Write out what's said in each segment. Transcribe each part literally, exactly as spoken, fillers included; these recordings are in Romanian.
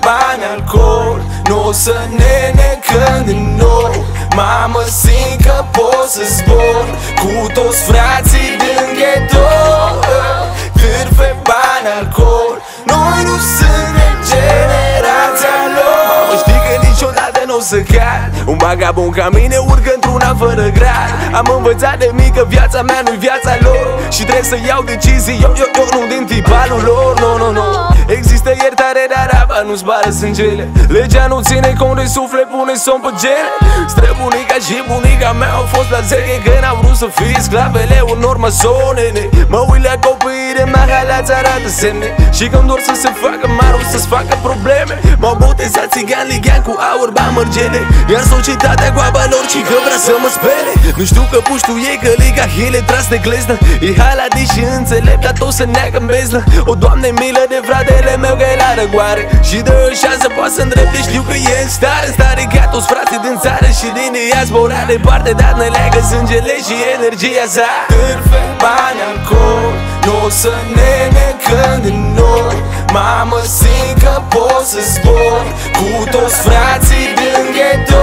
bani, alcool, nu o să ne necăm din nou. Mamă, simt că pot să zbor cu toți frații din ghetto. Cârfe, bani, alcool, noi nu suntem generația lor. Mamă, știi că niciodată n-o să cad. Un vagabond ca mine urcă într-una fără grad. Am învățat de mică, viața mea nu-i viața lor și trebuie să iau decizii, eu, eu, eu nu din tipalul lor. No, no, no. Există iertare, dar apa nu zboară sângele. Legea nu ține cont de suflet, pune somn pe gene. Străbunica și bunica mea au fost la zeche că n-au vrut să fie sclavele unor masonene. Mă uit la copiii de mahala, ți arată semne și când dor să se facă marul, să-ți facă probleme. M-au botezat țigan, ligan cu aur, bani mărgele, iar societatea goaba lor și că vrea să mă spere. Nu știu că puștul ei că liga hile tras de gleznă. E haladi și înțelept, dar tot să neagă în beznă. O Doamne milă de fratele meu că e la răgoare și dă o șansă, poate să îndrepte, știu că e în stare. Stare ca toți frații din țară și din diaspora departe, dar ne leagă sângele și energia sa. Cârfe, bani, alcool, nu o să ne necăm din noi. Mamă, simt că pot să zbor cu toți frații din ghetto.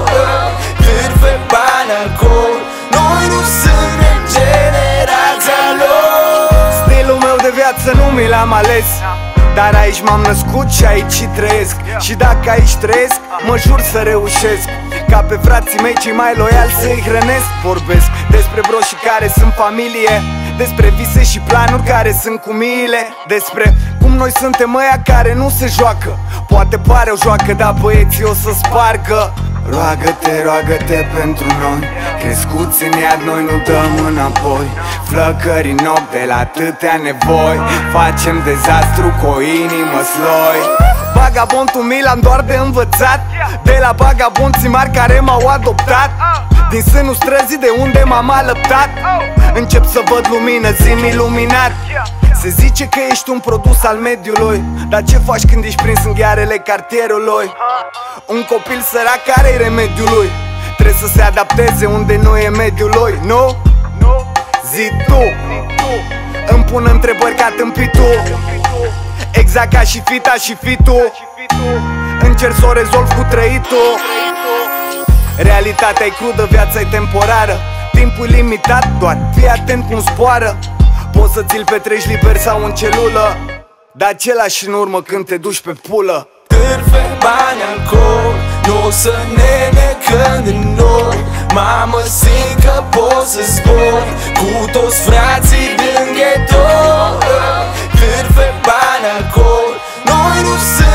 Cârfe, bani, alcool, noi nu suntem generația lor. Stilul meu de viață nu mi l-am ales, dar aici m-am născut și aici trăiesc. Și dacă aici trăiesc, mă jur să reușesc ca pe frații mei cei mai loiali să-i hrănesc. Vorbesc despre broșii care sunt familie, despre vise și planuri care sunt cu miile, despre cum noi suntem ăia care nu se joacă. Poate pare o joacă, dar băieții o să spargă. Roagă-te, roagă-te pentru noi, crescuți în iad, noi nu dăm înapoi. Flăcări în ochi de la atâtea nevoi, facem dezastru cu o inimă sloi. Vagabondul mi l-am doar de învățat, de la vagabonții mari care m-au adoptat. Din sânul străzii de unde m-am alăptat, încep să văd lumină, zi-mi iluminat. Se zice că ești un produs al mediului, dar ce faci când ești prins în ghearele cartierului? Un copil sărac, care-i remediul lui? Trebuie să se adapteze unde nu e mediul lui, nu? Zi tu. Îmi pun întrebări ca tâmpitul, exact ca și fita și fitul. Încerc să o rezolv cu trăitul. Realitatea e crudă, viața e temporară, timpul limitat, doar fii atent cum zboară. Poți să ți-l petreci liber sau în celulă, dar același în urmă când te duci pe pulă. Cârfe, bani, alcool, nu o să ne necăm din noi. Mamă, simt că pot să zbor cu toți frații din ghetto. Cârfe, bani, alcool, noi nu suntem